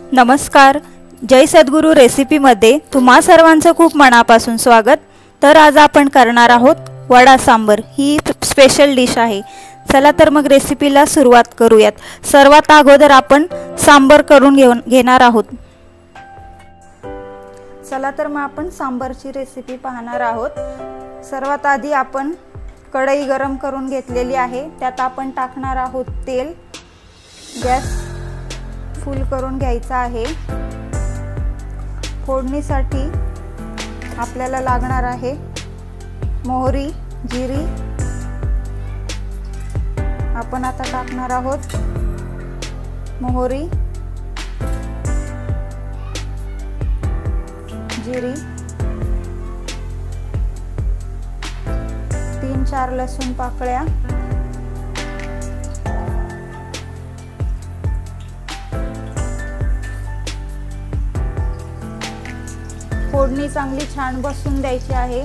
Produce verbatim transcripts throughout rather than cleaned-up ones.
नमस्कार, जय सद्गुरू रेसिपीमध्ये तुम्हा सर्वांचं खूप मनापासून स्वागत। तर आज आपण करणार आहोत वडा सांबर। ही स्पेशल डिश आहे। चला तर मग रेसिपीला सुरुवात करूयात। सर्वात अगोदर आपण सांबर करून घेऊन घेणार आहोत। चला तर मग आपण सांबरची रेसिपी पाहणार आहोत। सर्वात आधी आपण कढई गरम करून घेतलेली आहे, त्यात आपण टाकणार आहोत तेल। गॅस फुल करून घ्यायचा आहे। फोडणीसाठी आपल्याला लागणार आहे मोहरी, जिरी। आपण आता टाकणार आहोत मोहरी, जिरी, तीन चार लसूण पाकळ्या, फोडणी चांगली छान बसून द्यायची आहे।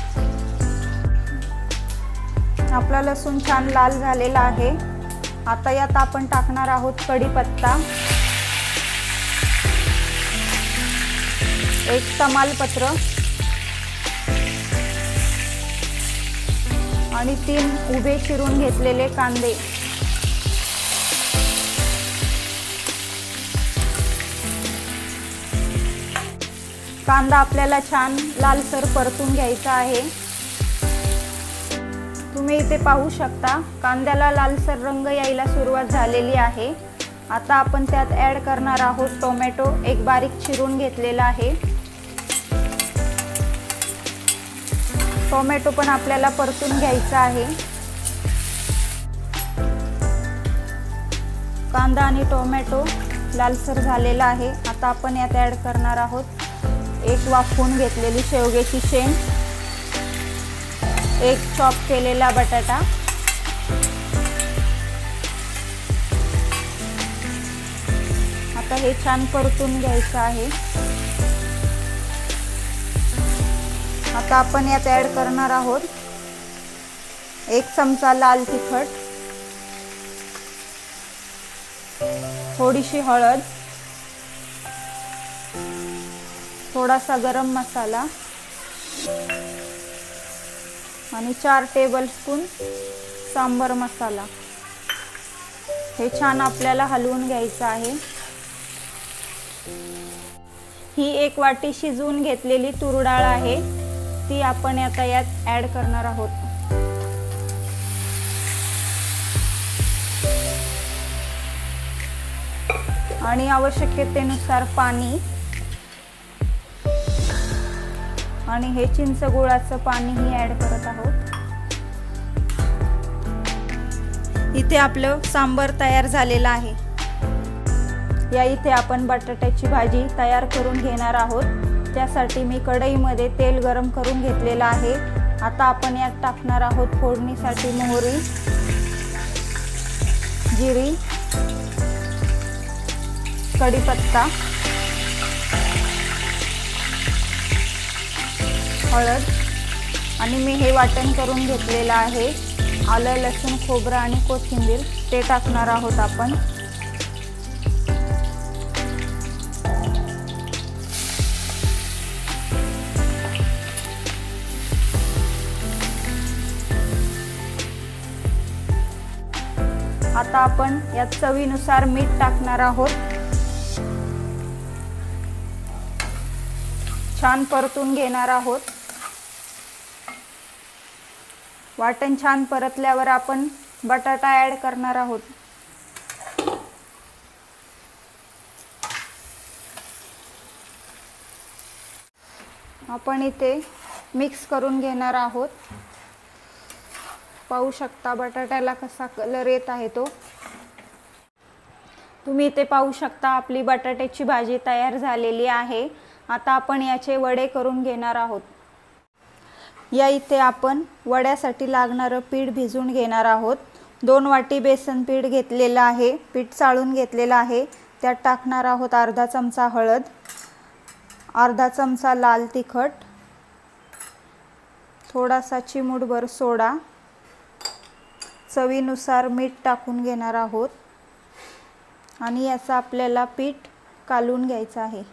आपला लसूण छान लाल झालेला आहे। आता यात आपण टाकणार आहोत कढीपत्ता, एक तमालपत्र आणि तीन उभे चिरून घेतलेले कांदे। कांदा आपल्याला छान लालसर परतून घ्यायचा आहे। तुम्ही इथे पाहू शकता कांद्याला लालसर रंग यायला सुरुवात झालेली आहे। आता आपण त्यात ॲड करणार आहोत टोमॅटो, एक बारीक चिरून घेतलेला आहे। टोमॅटो पण आपल्याला परतून घ्यायचा आहे। कांदा आणि टोमॅटो लालसर झालेला आहे। आता आपण यात ॲड करणार आहोत एक वाफवून घेतलेली शेवग्याची शेंग, एक चॉप केलेला बटाटा, आता हे छान परतून घ्यायचं आहे। आता आपण यात ॲड करणार आहोत एक चमचा लाल तिखट, थोडीशी हळद, थोडासा गरम मसाला आणि चार टेबलस्पून सांबर मसाला। हे छान आपल्याला हलवून घ्यायचं आहे। ही एक वाटी शिजवून घेतलेली तूर डाळ आहे, ती आपण आता यात ॲड करणार आहोत। आणि आवश्यकतेनुसार पाणी आणि हे चिंच गुळाचं पाणीही ॲड करत आहोत। इथे आपलं सांबर तयार झालेलं आहे। या इथे आपण बटाट्याची भाजी तयार करून घेणार आहोत। त्यासाठी मी कढईमध्ये तेल गरम करून घेतलेलं आहे। आता आपण यात टाकणार आहोत फोडणीसाठी मोहरी, जिरी, कढीपत्ता, हळद आणि मी हे वाटण करून घेतलेलं आहे आलं, लसूण, खोबरं आणि कोथिंबीर, ते टाकणार आहोत आपण। आता आपण यात चवीनुसार मीठ टाकणार आहोत। छान परतून घेणार आहोत। वाटण छान परतल्यावर आपण बटाटा ॲड करणार आहोत। आपण इथे मिक्स करून घेणार आहोत। पाहू शकता बटाट्याला कसा कलर येत आहे तो। तुम्ही इथे पाहू शकता आपली बटाट्याची भाजी तयार झालेली आहे। आता आपण याचे वडे करून घेणार आहोत। या इथे आपण वड्यासाठी लागणारं पीठ भिजवून घेणार आहोत। दोन वाटी बेसन पीठ घेतलेलं आहे, पीठ चाळून घेतलेलं आहे। त्यात टाकणार आहोत अर्धा चमचा हळद, अर्धा चमचा लाल तिखट, थोडासा चिमूटभर सोडा, चवीनुसार मीठ टाकून घेणार आहोत आणि याचा आपल्याला पीठ कालवून घ्यायचं आहे।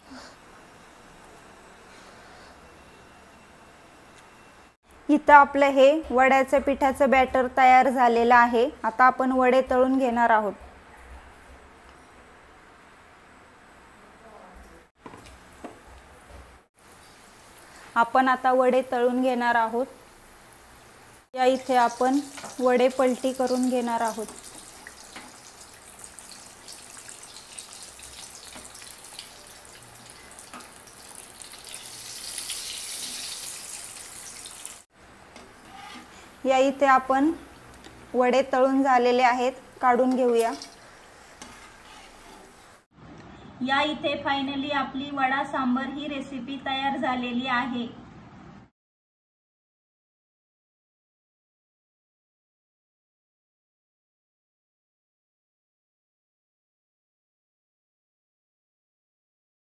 इथं आपलं हे वड्याचं पिठाचं बॅटर तयार झालेलं आहे। आता आपण वडे तळून घेणार आहोत। आपण आता वडे तळून घेणार आहोत। या इथे आपण वडे पलटी करून घेणार आहोत। या इथे आपण वडे तळून झालेले आहेत, काढून घेऊया। या इथे फायनली आपली वडा सांबर ही रेसिपी तयार झालेली आहे।